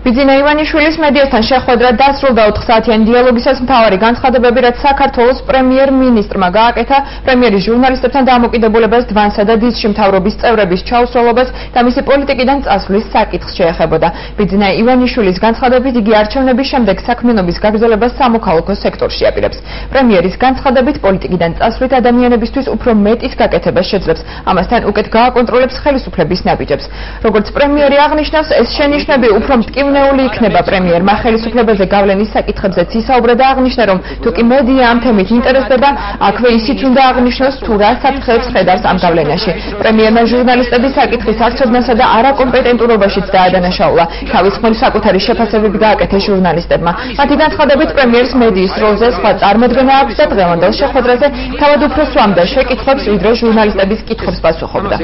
ბიძინა ივანიშვილის მედიასთან შეხვედრა დასრულდა 4 საათიანი დიალოგისას მთავარი განცხადებები, რაც საქართველოს პრემიერ-მინისტრმა გააკეთა პრემიერის ჟურნალისტებთან დამოკიდებულებას დვანსა და დისში მთავრობის წევრების ჩაუსრულობას და მისი პოლიტიკიდან წასვლის საკითხს შეეხებოდა. ბიძინა ივანიშვილის განცხადებით იგი არჩევნების შემდეგ საქმიანობის გაგრძელებას სამოქალაქო სექტორში აპირებს. პრემიერის განცხადებით პოლიტიკიდან წასვლით ადამიანებისთვის უფრო მეტის გაკეთებას შეძლებს. ამასთან უკეთ გააკონტროლებს ხელისუფლების ნაბიჯებს. როგორც პრემიერი აღნიშნავს, ეს შენიშვნები უფრო მტკივნეული იქნება პრემიერმა ხელისუფლებაზე გავლენის საკითხებზეც ისაუბრა და აღნიშნა, რომ თუკი მედია ამ თემით ინტერესდება, აქვე ისიც უნდა აღნიშნოს თუ რა საფრთხეებს ხედავს ამ გავლენაში. პრემიერმა ჟურნალისტების საკითხის არჩევნასა და არაკომპეტენტურობაშიც დაადანაშაულა. თავის მხრივ საკუთარი შეფასებები გააკეთა ჟურნალისტებმა. მათი განცხადებით პრემიერს მედიის როლზე სხვა წარმოდგენა აქვს და დღევანდელ შეხვედრაზე თავად უფრო სვამდა შეკითხვებს, ვიდრე ჟურნალისტების კითხვებს პასუხობდა.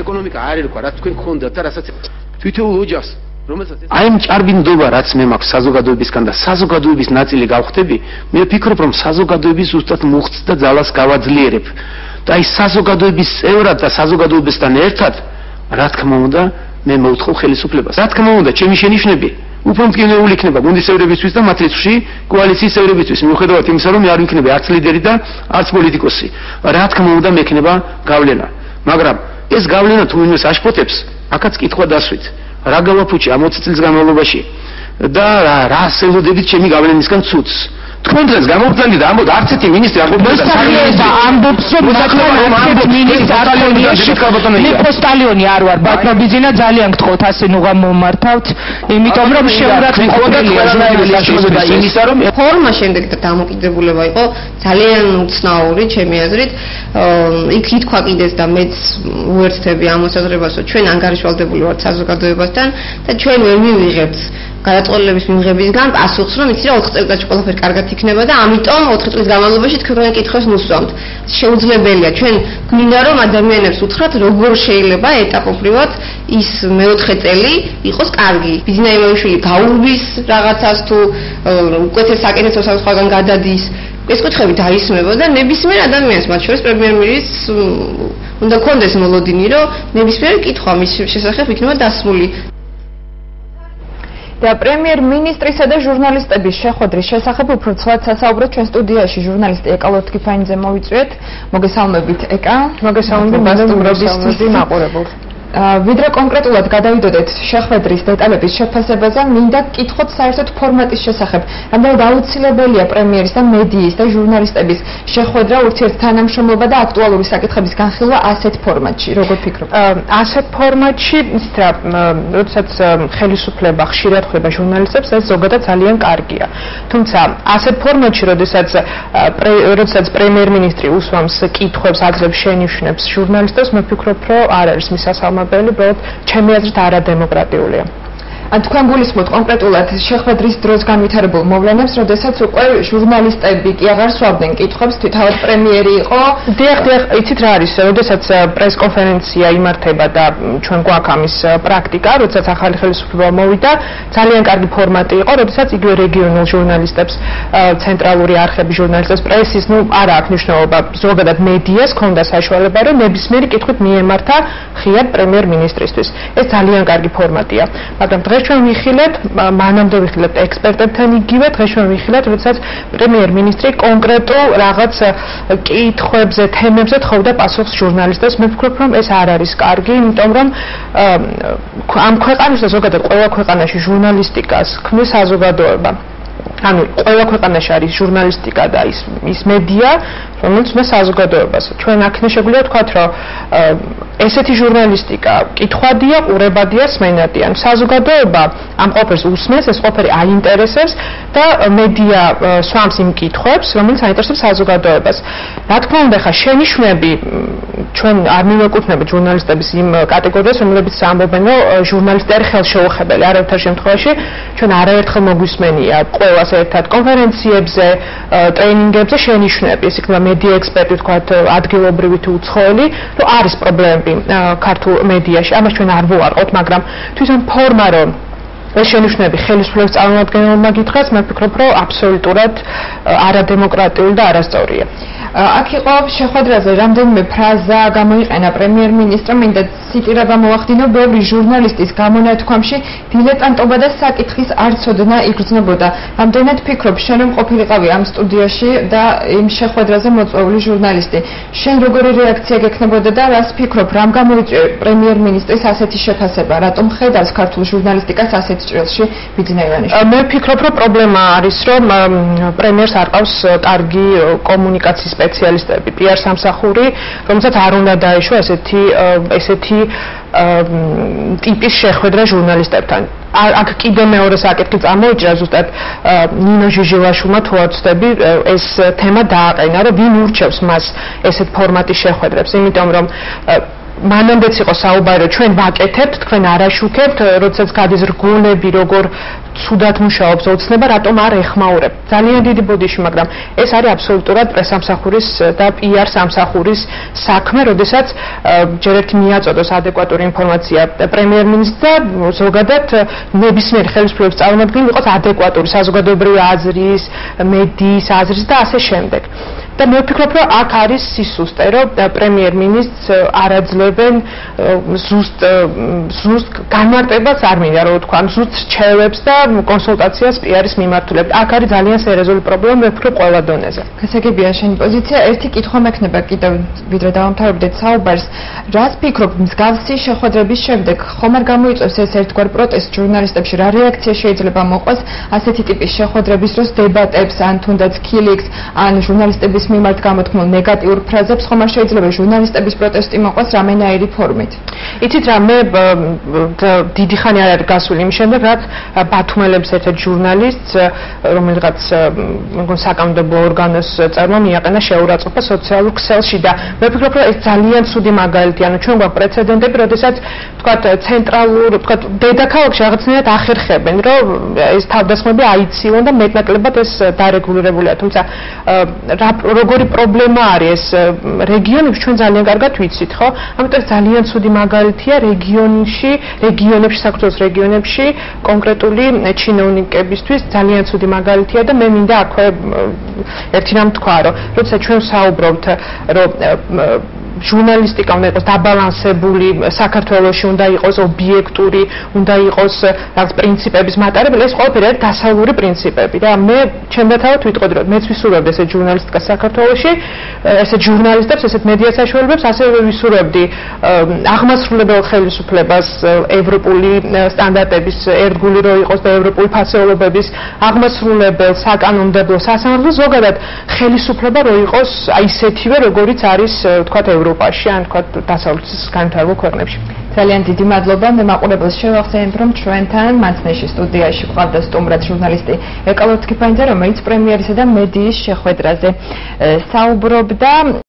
აი მჭარბინდობა, რაც მე მაქვს საზოგადოებისგან და საზოგადოების ნაწილი გავხდები, მე ვფიქრობ, რომ საზოგადოების ზუსტად მუხტს და ძალას გავაძლიერებ. და აი საზოგადოების წევრად და საზოგადოებასთან ერთად, რა თქმა უნდა, მე მოვთხოვ ხელისუფლებას. რა თქმა უნდა, ჩემი შენიშვნები უფრო მტკივნეული იქნება გუნდის წევრებისთვის და მათ რიცხვში კოალიციის წევრებისთვის, მიუხედავად იმისა, რომ მე არ ვიქნები არც ლიდერი და არც პოლიტიკოსი. რა თქმა უნდა, მექნება გავლენა. მაგრამ ეს გავლენა თუ ვინმეს აშფოთებს, აქაც კითხვა დასვით. რა გავაფუჭი ამ 20 წლის განმავლობაში და რა სელოდებით ჩემი გავლენისგან ცუდს. თქვენ დღეს გამოვბრძანდი და ამბობთ არც ერთი მინისტრი არ ყოფილა და ამბობს რომ მინისტრი არ ყოფილა. პოსტალიონი არ ვარ, ბატონო ბიძინა, ძალიან გთხოვთ ასე ნუღა მომართავთ, იმიტომ რომ შეურაცხმყოფელია ჟურნალისტების რომ ფორმა შემდეგ და დამოკიდებულება იყო ძალიან უცნაური ჩემი აზრით. იქ ითქვა კიდეც და მეც უერთდები ამ მოსაზრებას, რომ ჩვენ ანგარიშვალდებული ვართ საზოგადოებასთან და ჩვენ ვერ მივიღებთ გადაწყვეტილების მიღებისგან პასუხს, რომ იცი რა 4 წელიწადში ყველაფერი კარგად იქნება და ამიტომ 4 წლის განმავლობაში თქვენ კითხვას ნუსვამთ. შეუძლებელია ჩვენ გვინდა რომ ადამიანებს უთხრათ როგორ შეიძლება ეტაპობრივად ის მეოთხე წელი იყოს კარგი. ბიძინა ივანიშვილი გაურბის რაღაცას თუ უკეთეს საკენესო საზღვარგან გადადის. ეს კითხვები დაისმება და ნებისმიერ ადამიანს, მათ შორის პრემიერ-მინისტრს უნდა კონდეს მოლოდინი, რომ ნებისმიერი კითხვა მის შესახებ იქნება დასმული. და პრემიერ-მინისტრისა და ჟურნალისტების შეხვედრის შესახებ უფრო ცალად სასაუბრო ჩვენ სტუდიაში ჟურნალისტი ეკა ლოთქიფანიძე მოვიწვიეთ. მოგესალმებით ეკა. მოგესალმებით მასტუმრობისთვის მაყურებელს. ვიდრე კონკრეტულად გადავიდოდეთ შეხვედრის დეტალების შეფასებაზე, მინდა გკითხოთ საერთოდ ფორმატის შესახებ. რამდენად აუცილებელია პრემიერის და მედიის და ჟურნალისტების შეხვედრა, ურთიერთთანამშრომლობა და აქტუალური საკითხების განხილვა ასეთ ფორმატში, როგორ ფიქრობ? ასეთ ფორმატში, როდესაც ხელისუფლება ხშირად ხვდება ჟურნალისტებს, ეს ზოგადად ძალიან კარგია. თუმცა ასეთ ფორმატში, როდესაც პრემიერ-მინისტრი უსვამს კითხვებს, აძლევს შენიშვნებს ჟურნალისტებს, მე ვფიქრობ, რომ არ არის მისასალმებელი, ჩემი აზრით არადემოკრატიულია. ან თქვენ გულისხმობთ კონკრეტულად შეხვედრის დროს განვითარებულ მოვლენებს, როდესაც უკვე ჟურნალისტები კი აღარ სვამდნენ კითხვებს, თვითონ პრემიერი იყო. დიახ, იცით რა არის, როდესაც პრესკონფერენცია იმართება და ჩვენ გვაქვს ამის პრაქტიკა, როდესაც ახალი ხელისუფლება მოვიდა, ძალიან კარგი ფორმატი იყო, როდესაც იგივე რეგიონულ ჟურნალისტებს, ცენტრალური არხების ჟურნალისტებს, პრესის, არ აქვს მნიშვნელობა, ზოგადად მედიას ჰქონდა საშუალება, რომ ნებისმიერი კითხვით მიემართა ხიად პრემიერ-მინისტრისთვის. ეს ძალიან კარგი ფორმატია, მაგრამ დღეს ჩვენ ვიხილეთ, მანამდე ვიხილეთ ექსპერტებთან იგივე, დღეს ჩვენ ვიხილეთ, როდესაც პრემიერ-მინისტრი კონკრეტულ რაღაც კითხვებზე, თემებზე თხოვდა პასუხს ჟურნალისტებს. მე ვფიქრობ, რომ ეს არ არის კარგი, იმიტომ რომ ამ ქვეყანაში და ზოგადად ყველა ქვეყანაში ჟურნალისტიკას ქმნის საზოგადოება. ანუ ყველა ქვეყანაში არის ჟურნალისტიკა და ის მედია, რომელიც ქმნის საზოგადოებას. ჩვენ აქ შეგვიძლია ვთქვათ, რომ ესეთი ჟურნალისტიკა კითხვადია, ყურებადია, სმენადია. საზოგადოება ამ ყოფერს უსმენს, ეს ყოფერი აინტერესებს და მედია სვამს იმ კითხვებს, რომელიც აინტერესებს საზოგადოებას. რა თქმა უნდა, ხა შენიშვნები ჩვენ არ მივეკუთვნებით ჟურნალისტების იმ კატეგორიას, რომლებიც ამბობენ, რომ ჟურნალისტი არის ხელშეუხებელი. არავითარ შემთხვევაში ჩვენ არაერთხელ მოგვისმენია ყველას ერთად კონფერენციებზე, ტრენინგებზე შენიშვნები, ეს იქნება მედია ექსპერტი, ვთქვათ, ადგილობრივი თუ უცხოელი, რომ არის პრობლემები ქართულ მედიაში. ამას ჩვენ არ ვუარყოთ, მაგრამ თვითონ ფორმა, რომ ეს შენიშვნები ხელისუფლების წარმომადგენელმა გითხრას, მე ვფიქრობ, რომ აბსოლუტურად არადემოკრატიული და არასწორია. აქ იყო შეხვედრაზე რამდენიმე ფრაზა გამოიყენა პრემიერ-მინისტრმა, მინდა ციტირება მოახდინო, ბევრი ჟურნალისტის გამონათქვამში დილეტანტობა და საკითხის არცოდნა იგრძნობოდა. რამდენად ფიქრობ, შენ რომ ყოფილიყავი ამ სტუდიაში და იმ შეხვედრაზე მოწვეული ჟურნალისტი, შენ როგორი რეაქცია გექნებოდა და რას ფიქრობ, რამ გამოიწვია პრემიერ-მინისტრის ასეთი შეფასება, რატომ ხედავს ქართულ ჟურნალისტიკას ასეთ ჭრილში ბიძინა-ივანიშვილი? მე ვფიქრობ, რომ პრობლემა არის, რომ პრემიერს არ ყავს კარგი კომუნიკაციის სპეციალისტები, PR სამსახური, რომელსაც არ უნდა დაეშვა ესეთი ტიპის შეხვედრა ჟურნალისტებთან. აქ კიდე მეორე საკითხი წამოიჭრა ზუსტად ნინო ჟიჟილაშვილმა თუ არ ვცდები ეს თემა დააყენა, რომ ვინ ურჩევს მას ესეთ ფორმატის შეხვედრებს, იმიტომ რომ მანამდეც იყო საუბარი, რომ ჩვენ ვაკეთებთ, თქვენ არ აშუქებთ, როდესაც გადის რგოლები, როგორ ცუდად მუშაობს ოცნება, რატომ არ ეხმაურებ. ძალიან დიდი ბოდიში, მაგრამ ეს არის აბსოლუტურად პრესამსახურის და PR სამსახურის საქმე, როდესაც ჯერ ერთი მიაწოდოს ადეკვატური ინფორმაცია პრემიერ-მინისტრს და ზოგადად ნებისმიერი ხელისუფლების წარმომადგენელი იყოს ადეკვატური საზოგადოებრივი აზრის, მედიის აზრის და ასე შემდეგ. და მე ვფიქრობ, რომ აქ არის სისუსტე, რომ პრემიერ-მინისტრს არ აძლევენ ზუსტ განმარტებას არ მინდა რომ ვთქვა, ზუსტ რჩევებს და კონსულტაციას PR-ის მიმართულებით. აქ არის ძალიან სერიოზული პრობლემა, მე ვფიქრობ, ყველა დონეზე. გასაგებია შენი პოზიცია. ერთი კითხვა მექნება კიდევ, ვიდრე დავამთავრებდეთ საუბარს. რას ფიქრობ, მსგავსი შეხვედრების შემდეგ ხომ არ გამოიწვევს ეს ერთგვარ პროტესტ ჟურნალისტებში? რა რეაქცია შეიძლება მოყვას ასეთი ტიპის შეხვედრების დროს დებატებს, ან თუნდაც ქილიქს, ან ჟურნალისტების მიმართ გამოთქმულ ნეგატიურ ფრაზებს, ხომ არ შეიძლება ჟურნალისტების პროტესტი მოყვას რამენაირი ფორმით? იცით რა, მე დიდი ხანი არ არის გასული იმის შემდეგ, რაც ბათუმელების ერთ-ერთ ჟურნალისტს, რომელიღაც მეგონ საკანონმდებლო ორგანოს წევრმა მიაყენა შეურაცხყოფა სოციალურ ქსელში და მე ვფიქრობ, რომ ეს ძალიან ცუდი მაგალითია. ანუ ჩვენ გვაქვს პრეცედენტები, როდესაც თქვათ ცენტრალურ, თქვათ დედაქალაქში რაღაცნაირად ახერხებენ, რომ ეს თავდასხმები აიციონ და მეტნაკლებად ეს დარეგულირებულია. თუმცა როგორი პრობლემა არის ეს რეგიონებში ჩვენ ძალიან კარგად ვიცით, ხო? ამიტომ ძალიან ცუდი მაგალითია რეგიონებში, საქართველოს რეგიონებში კონკრეტული ჩინოვნიკებისთვის ძალიან ცუდი მაგალითია და მე მინდა აქვე ერთი რამ თქვა, რომ როდესაც ჩვენ საუბრობთ, რომ ჟურნალისტიკა უნდა იყოს დაბალანსებული, საქართველოში უნდა იყოს ობიექტური, უნდა იყოს რაღაც პრინციპების მატარებელი, ეს ყველაფერი არის დასავლური პრინციპები და მე ჩემთან თავად ვიტყოდი, რომ მეც ვისურვებდი ესეთ ჟურნალისტიკას საქართველოში, ესეთ ჟურნალისტებს, ესეთ მედია საშუალებებს, ასევე ვისურვებდი აღმასრულებელ ხელისუფლებას ევროპული სტანდარტების ერთგული რო იყოს და ევროპული ფასეულობების აღმასრულებელ საკანონმდებლო სასამართლო ზოგადად ხელისუფლება რო იყოს აი ისეთივე, როგორიც არის თქვათ ევროპაში, ან თქვათ დასავლეთის განვითარებულ ქვეყნებში. ძალიან დიდი მადლობა. მე მაყურებელს შევახსენებ, რომ ჩვენთან მანცნეში სტუდიაში გვყავდა სტუმრად ჟურნალისტი ეკალო თქიფანიძე, რომელიც პრემიერისა და მედიის შეხვედრაზე საუბრობდა.